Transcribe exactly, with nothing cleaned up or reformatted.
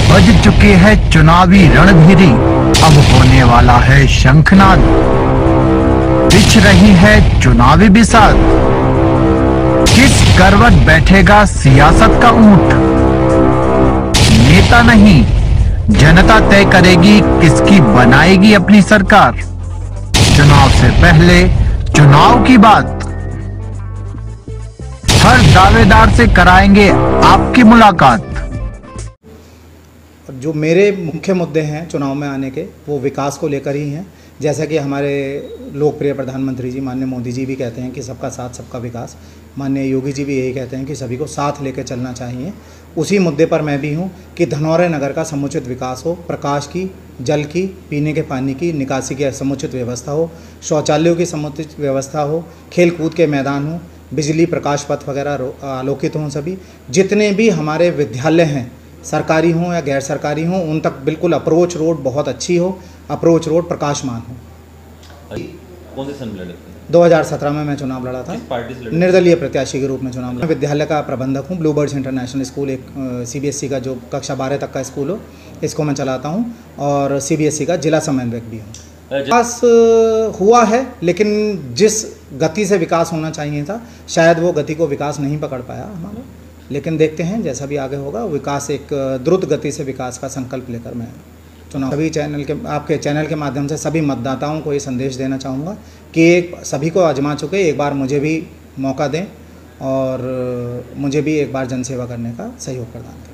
बज चुके हैं चुनावी रणभेरी, अब होने वाला है शंखनाद। बिछ रही है चुनावी बिसात, किस करवट बैठेगा सियासत का ऊंट। नेता नहीं जनता तय करेगी किसकी बनाएगी अपनी सरकार। चुनाव से पहले चुनाव की बात, हर दावेदार से कराएंगे आपकी मुलाकात। जो मेरे मुख्य मुद्दे हैं चुनाव में आने के, वो विकास को लेकर ही हैं। जैसा कि हमारे लोकप्रिय प्रधानमंत्री जी माननीय मोदी जी भी कहते हैं कि सबका साथ सबका विकास, माननीय योगी जी भी यही कहते हैं कि सभी को साथ लेकर चलना चाहिए। उसी मुद्दे पर मैं भी हूँ कि धनौरे नगर का समुचित विकास हो, प्रकाश की, जल की, पीने के पानी की, निकासी की समुचित व्यवस्था हो, शौचालयों की समुचित व्यवस्था हो, खेल कूद के मैदान हो, बिजली प्रकाश पथ वगैरह आलोकित हों। सभी जितने भी हमारे विद्यालय हैं, सरकारी हों या गैर सरकारी हों, उन तक बिल्कुल अप्रोच रोड बहुत अच्छी हो, अप्रोच रोड प्रकाशमान हो। कौन से सन में लड़े थे? दो हज़ार सत्रह में मैं चुनाव लड़ा था, किस पार्टी से लड़े? निर्दलीय प्रत्याशी के रूप में चुनाव लड़ा। विद्यालय का प्रबंधक हूँ, ब्लू बर्ड्स इंटरनेशनल स्कूल, एक सीबीएसई का जो कक्षा बारह तक का स्कूल हो, इसको मैं चलाता हूँ और सीबीएसई का जिला समन्वयक भी हूँ। विकास हुआ है, लेकिन जिस गति से विकास होना चाहिए था, शायद वो गति को विकास नहीं पकड़ पाया हमारा। लेकिन देखते हैं जैसा भी आगे होगा, विकास एक द्रुत गति से विकास का संकल्प लेकर मैं चुनाव। सभी चैनल के आपके चैनल के माध्यम से सभी मतदाताओं को ये संदेश देना चाहूँगा कि एक सभी को आजमा चुके, एक बार मुझे भी मौका दें और मुझे भी एक बार जनसेवा करने का सहयोग प्रदान करें।